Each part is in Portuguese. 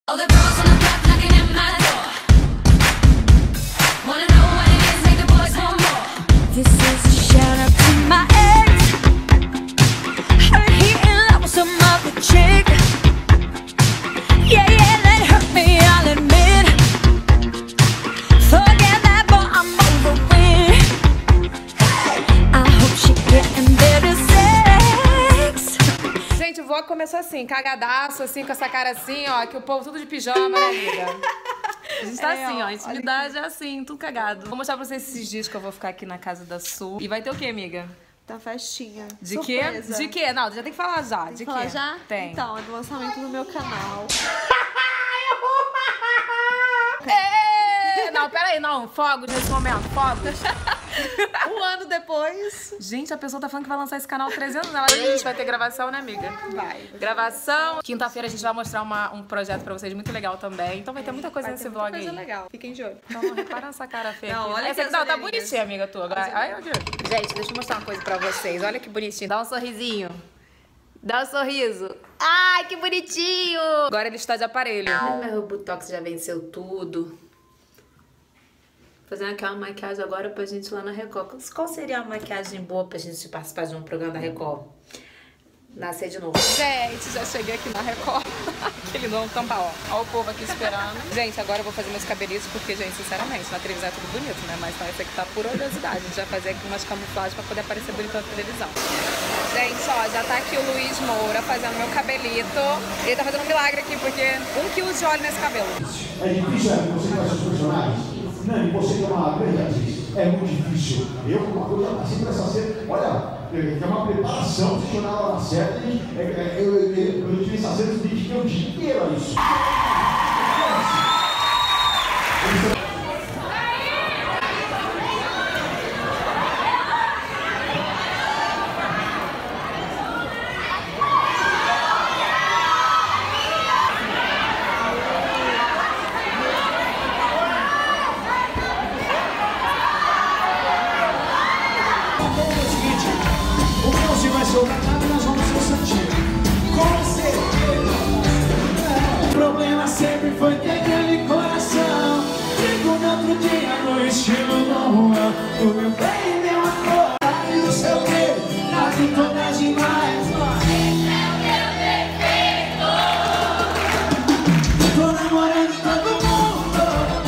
Começou assim, cagadaço, assim, com essa cara assim, ó, que o povo tudo de pijama, né, amiga? A gente tá assim, ó, a intimidade é assim, tudo cagado. Vou mostrar pra vocês esses dias que eu vou ficar aqui na casa da Su. E vai ter o quê, amiga? Tá festinha. De surpresa. quê? De quê? Não, já tem que falar já. Tem de que falar quê? já? Tem. Então, é do lançamento do meu canal. Não, peraí, não. Fogos nesse momento, fogos. Um ano depois. Gente, a pessoa tá falando que vai lançar esse canal 300 anos. A gente vai ter gravação, né, amiga? Vai. Gravação. Quinta-feira a gente vai mostrar um projeto pra vocês muito legal também. Então vai ter muita coisa nesse vlog aí. Coisa legal. Fiquem de olho. Então não repara essa cara feia. Não, aqui. olha essa, que não, tá bonitinha, amiga tua. Agora, ai, gente, deixa eu mostrar uma coisa pra vocês. Olha que bonitinho. Dá um sorrisinho. Dá um sorriso. Ai, que bonitinho. Agora ele está de aparelho. Ai, meu botox já venceu tudo. Fazendo aqui uma maquiagem agora pra gente ir lá na Record. Qual seria uma maquiagem boa pra gente participar de um programa da Record? Nascer de novo. Gente, já cheguei aqui na Record. Aquele não tampa, ó. Ó o povo aqui esperando. Gente, agora eu vou fazer meus cabelitos porque, gente, sinceramente, na televisão é tudo bonito, né? Mas essa aqui tá por curiosidade. A gente vai fazer aqui umas camuflagens pra poder aparecer bonito na televisão. Gente, ó, já tá aqui o Luiz Moura fazendo meu cabelito. Ele tá fazendo um milagre aqui porque 1 quilo de óleo nesse cabelo. É difícil, você faz os personagens. Não, você que é uma grande atriz, é muito difícil. Eu nasci pra essa cena, olha, é uma preparação, se chorar na hora certa, eu tive essa cena, eu dediquei o dia inteiro a isso. Nós vamos ser o Santinho. Com certeza. O problema sempre foi ter aquele coração. Fico no outro dia no estilo Dom Juan. O meu bem, meu amor, e não sei o que, nada todas demais. Esse é o meu defeito. Tô namorando todo mundo.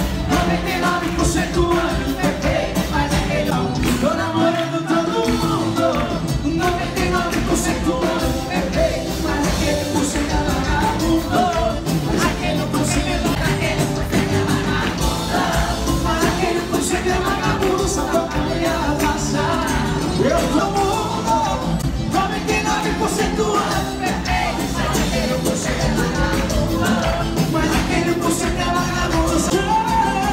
99% anjo perfeito, mas aquele não. Tô namorando todo mundo. 99% anjo perfeito, mas aquele por cento é vagabundo. Mas aquele por cento é vagabundo. Mas aquele por cento é vagabundo, só toca a mulher passar. Eu tô mundo, 99% anjo perfeito, mas aquele por cento é vagabundo. Mas aquele por cento é vagabundo.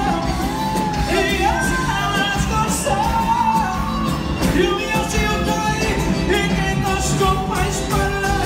E elas gostam. E o meu tio tá aí. E quem gostou faz parar.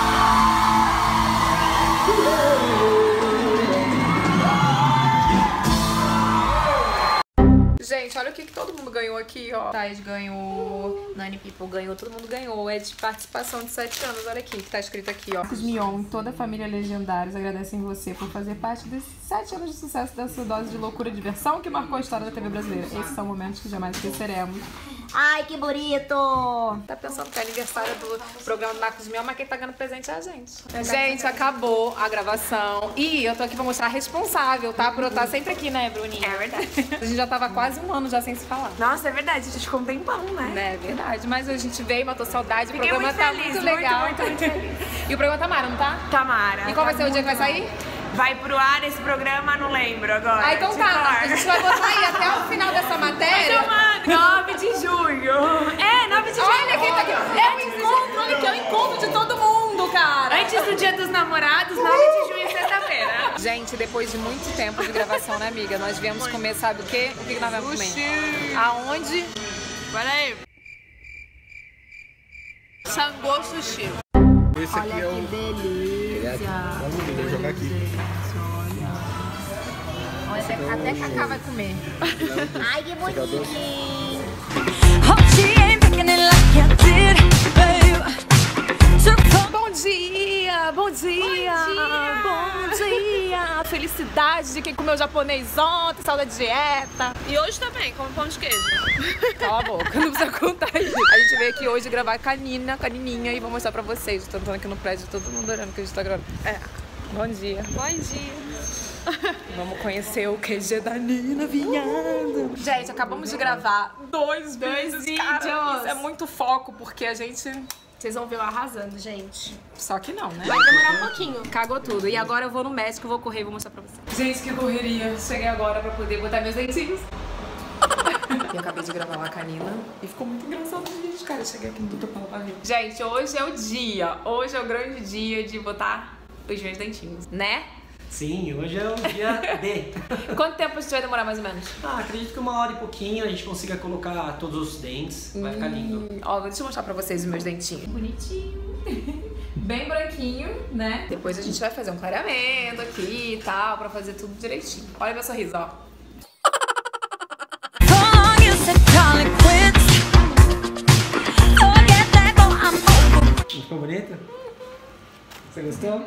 Gente, olha o que todo mundo ganhou aqui, ó. Thais ganhou, Nani People ganhou, todo mundo ganhou. É de participação de 7 anos, olha aqui, que tá escrito aqui, ó. Marcos Mion, toda a família Legendários agradecem você por fazer parte desses 7 anos de sucesso dessa dose de loucura e diversão que marcou a história da TV brasileira. Esses são momentos que jamais esqueceremos. Ai, que bonito! Tá pensando que é aniversário do programa do Marcos Mion, mas quem tá ganhando presente é a gente. Gente, acabou a gravação. E eu tô aqui pra mostrar a responsável, tá? Por eu estar sempre aqui, né, Bruninha? É verdade. A gente já tava quase 1 ano já sem se falar. Nossa, é verdade. A gente ficou um tempão, né? É verdade, mas a gente veio, matou saudade. O Fiquei programa muito tá feliz, muito legal. muito feliz. E o programa tá mara, não tá? Tamara. E qual vai ser o dia que vai sair? Vai pro ar esse programa, não lembro agora. Ah, então tá. A gente vai botar aí até o final dessa matéria. 9 de julho. É, 9 de julho. Olha quem tá aqui. É o encontro, olha aqui, é o encontro de todo mundo, cara. Antes do Dia dos Namorados, 9 de junho, sexta-feira. Gente, depois de muito tempo de gravação, né, amiga? Nós viemos comer, sabe o quê? O que nós vamos comer? Aonde? Olha aí. Sangô Sushi. Esse aqui Olha é o... que delícia. Vou jogar aqui. Olha, até Cacá vai comer. Ai, que bonitinho! Bom dia, bom dia, bom dia, felicidade de quem comeu japonês ontem, saiu da dieta. E hoje também, como pão de queijo. Cala a boca, não precisa contar isso. A gente veio aqui hoje gravar canininha, e vou mostrar pra vocês. Tô entrando aqui no prédio, todo mundo olhando que a gente tá gravando. Bom dia. Bom dia. Vamos conhecer o QG da Nina Vinhado. Gente, acabamos de gravar dois vídeos. Cara, isso é muito foco, porque a gente... Vocês vão ver eu arrasando, gente. Só que não, né? Vai demorar um pouquinho. Cagou tudo. E agora eu vou no médico, vou correr e vou mostrar pra vocês. Gente, que correria. Cheguei agora pra poder botar meus dentinhos. E acabei de gravar uma canina. E ficou muito engraçado, gente. Cara, eu cheguei aqui no Tutupala pra ver. Gente, hoje é o dia. Hoje é o grande dia de botar os meus dentinhos, né? Sim, hoje é o dia D. Quanto tempo a gente vai demorar mais ou menos? Acredito que 1 hora e pouquinho a gente consiga colocar todos os dentes. Vai ficar lindo. Ó, deixa eu mostrar pra vocês os meus dentinhos. Bonitinho. Bem branquinho, né? Depois a gente vai fazer um clareamento aqui e tal, pra fazer tudo direitinho. Olha meu sorriso, ó. Ficou bonito? Você gostou?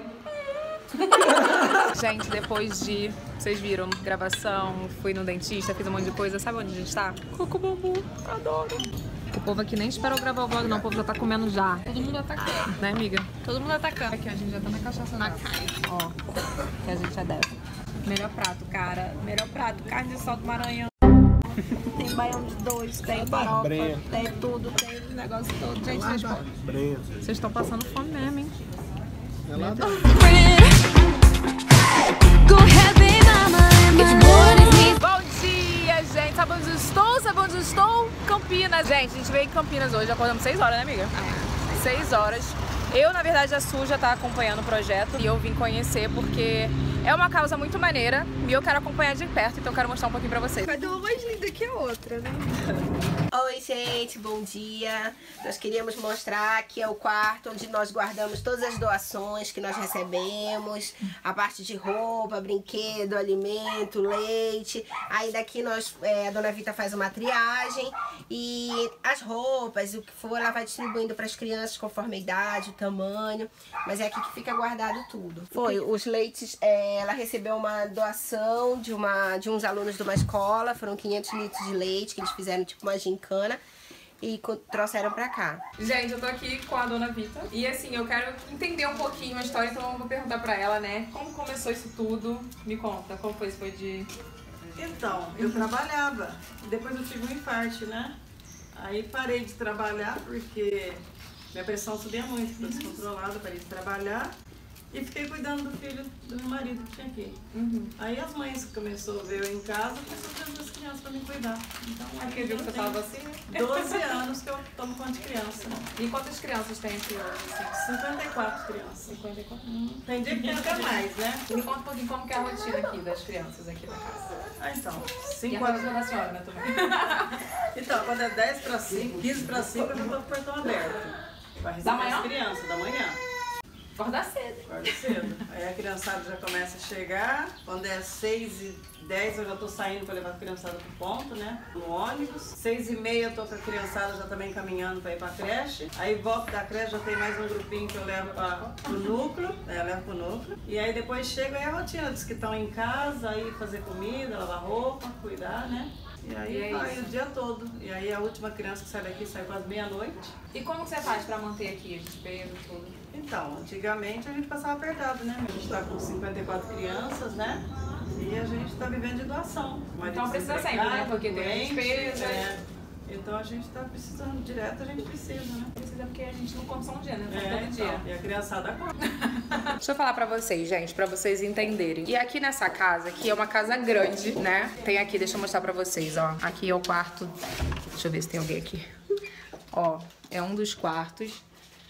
Gente, depois de... Vocês viram, gravação, fui no dentista, fiz um monte de coisa. Sabe onde a gente tá? Coco Bambu. Adoro. O povo aqui nem esperou gravar o vlog, não. O povo já tá comendo já. Todo mundo atacando. Né, amiga? Todo mundo atacando. Aqui, a gente já tá na cachaça. Na carne. Ó, que a gente é dessa. Melhor prato, cara. Melhor prato. Carne de sol do Maranhão. Tem baião de dois, tem farofa, tem tudo, tem o negócio todo. Gente, vocês estão passando fome mesmo, hein? Bom dia, gente. Sabe onde eu estou? Sabe onde eu estou? Campinas. Gente, a gente veio em Campinas hoje. Acordamos 6 horas, né, amiga? 6 horas. Eu, na verdade, a Su já tá acompanhando o projeto e eu vim conhecer porque é uma causa muito maneira e eu quero acompanhar de perto, então eu quero mostrar um pouquinho pra vocês. Cada uma mais linda que a outra, né? Oi, gente, bom dia. Nós queríamos mostrar que é o quarto onde nós guardamos todas as doações que nós recebemos, a parte de roupa, brinquedo, alimento, leite. Aí daqui a Dona Vita faz uma triagem e as roupas, o que for, ela vai distribuindo para as crianças conforme a idade, o tamanho. Mas é aqui que fica guardado tudo. Foi, os leites, ela recebeu uma doação de uns alunos de uma escola, foram 500 litros de leite que eles fizeram tipo uma gincana e trouxeram pra cá. Gente, eu tô aqui com a Dona Vita e assim, eu quero entender um pouquinho a história, então eu vou perguntar pra ela, né? Como começou isso tudo? Me conta, como foi isso? Foi de... Então, eu trabalhava, depois eu tive um infarto, né? Aí parei de trabalhar porque minha pressão subia muito, ficou descontrolada, parei de trabalhar. E fiquei cuidando do filho do meu marido que tinha aqui. Aí as mães começaram a ver eu em casa, começaram a trazer as crianças pra me cuidar. Então, Porque viu que você tava assim, né? 12 anos que eu tomo conta de criança. E quantas crianças tem aqui hoje? Assim? 54 crianças. 54? Tem dia que tem até mais, né? Me conta um pouquinho como que é a rotina aqui das crianças aqui na casa. Então, E 5 a horas. rotina da senhora, né, também? Então, quando é 10 para 5, 15 para 5, eu já tô com o portão aberto. Vai receber manhã? as crianças, da manhã. Acordar cedo. Acordo cedo. Aí a criançada já começa a chegar. Quando é 6h10 eu já tô saindo para levar a criançada pro ponto, né? No ônibus. 6h30 eu tô com a criançada já também caminhando para ir pra creche. Aí volto da creche, já tem mais um grupinho que eu levo pro núcleo. Eu levo pro núcleo. E aí depois chego, aí a rotina dos que estão em casa, aí fazer comida, lavar roupa, cuidar, né? E aí vai o dia todo. E aí a última criança que sai daqui sai quase meia-noite. E como que você faz pra manter aqui a despesa, tudo? Então, antigamente a gente passava apertado, né? A gente tá com 54 crianças, né? E a gente tá vivendo de doação. Então precisa sempre, né? Porque tem despesa. Então a gente tá precisando direto, a gente precisa, né? Precisa porque a gente não come só um dia, né? Todo dia. Então, e a criançada come. Deixa eu falar pra vocês, gente, pra vocês entenderem. E aqui nessa casa, aqui é uma casa grande, né? Tem aqui, deixa eu mostrar pra vocês, ó. Aqui é o quarto. Deixa eu ver se tem alguém aqui. Ó, é um dos quartos.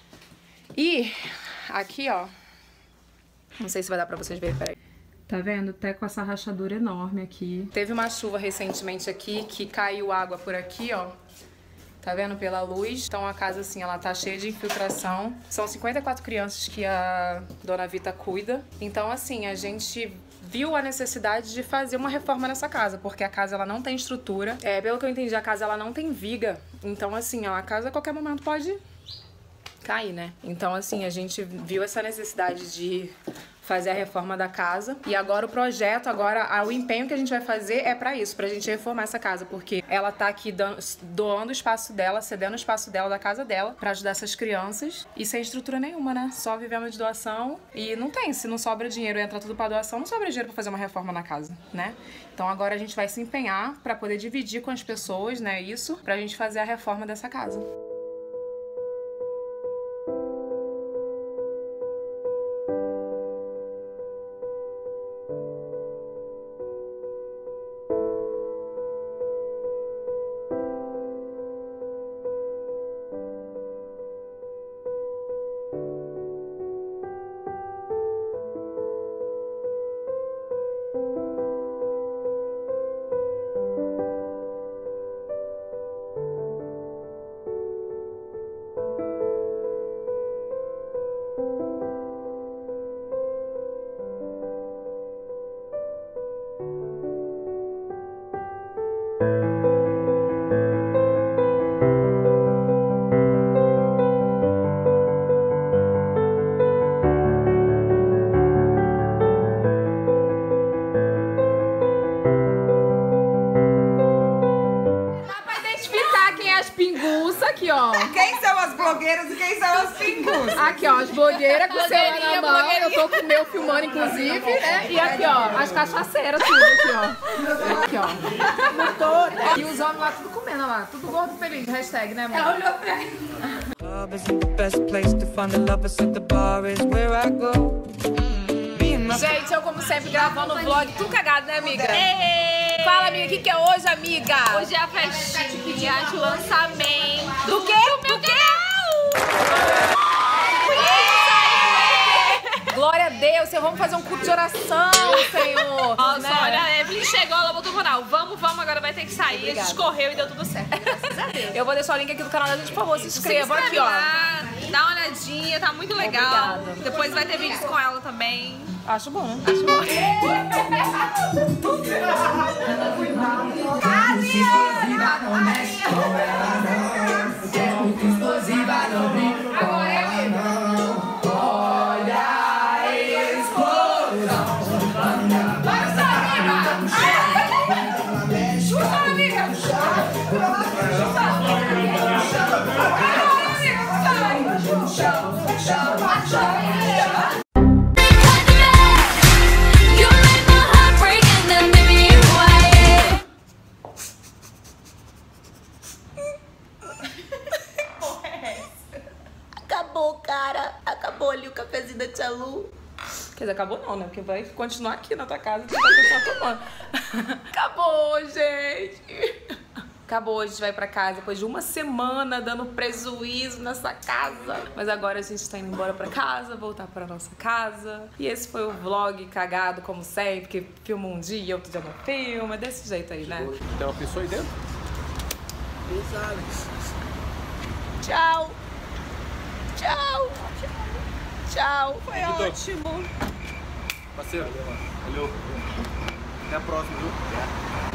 E aqui, ó. Não sei se vai dar pra vocês verem, peraí. Tá vendo? Até com essa rachadura enorme aqui. Teve uma chuva recentemente aqui que caiu água por aqui, ó. Tá vendo? Pela luz. Então a casa, assim, ela tá cheia de infiltração. São 54 crianças que a Dona Vita cuida. Então, assim, a gente viu a necessidade de fazer uma reforma nessa casa, porque a casa, ela não tem estrutura. Pelo que eu entendi, a casa, ela não tem viga. Então, assim, ó, a casa a qualquer momento pode cair, né? Então, assim, a gente viu essa necessidade de fazer a reforma da casa. E agora o projeto, o empenho que a gente vai fazer é pra isso, pra gente reformar essa casa, porque ela tá aqui doando o espaço dela, cedendo o espaço dela, da casa dela, pra ajudar essas crianças e sem estrutura nenhuma, né? Só vivemos de doação e não tem, se não sobra dinheiro, entra tudo pra doação, não sobra dinheiro pra fazer uma reforma na casa, né? Então agora a gente vai se empenhar pra poder dividir com as pessoas, né, isso, pra gente fazer a reforma dessa casa. Aqui, ó. Quem são as blogueiras e quem são as pinguças? Aqui, ó, as blogueiras com o celular na mão. Eu tô com o meu filmando, inclusive, né? E aqui, ó, as cachaceiras, tudo aqui, ó. Aqui, ó. E os homens lá tudo comendo, ó lá. Tudo gordo feliz. Hashtag, né, amor? Ela olhou pra ele. Gente, eu como sempre gravando o vlog, tudo cagado, né, amiga? Ei! Fala, amiga, o que é hoje, amiga? Hoje é a festinha de lançamento. Do quê? Do meu canal! Glória a Deus, Senhor, vamos fazer um culto de oração, Senhor. Nossa, né? olha, a Evelyn chegou, ela botou o canal. Vamos, agora vai ter que sair. Obrigada. A gente correu e deu tudo certo. Graças a Deus. Eu vou deixar o link aqui do canal da gente, por favor, se inscreva aqui, ó. Lá, dá uma olhadinha, tá muito legal. Obrigada. Depois vai ter vídeos com ela também. Acho bom, acho bom. Acabou, cara. Acabou ali o cafezinho da Tia Lu. Quer dizer, acabou não, né? Porque vai continuar aqui na tua casa e vai continuar tomando. Acabou, gente. Acabou, a gente vai pra casa depois de uma semana dando prejuízo nessa casa. Mas agora a gente tá indo embora pra casa, voltar pra nossa casa. E esse foi o vlog cagado, como sempre, que filma um dia, outro dia não filma. Desse jeito aí, né? Tem uma pessoa aí dentro? Tchau. Tchau. Tchau. Foi ótimo. Parceiro, valeu. Até a próxima, viu?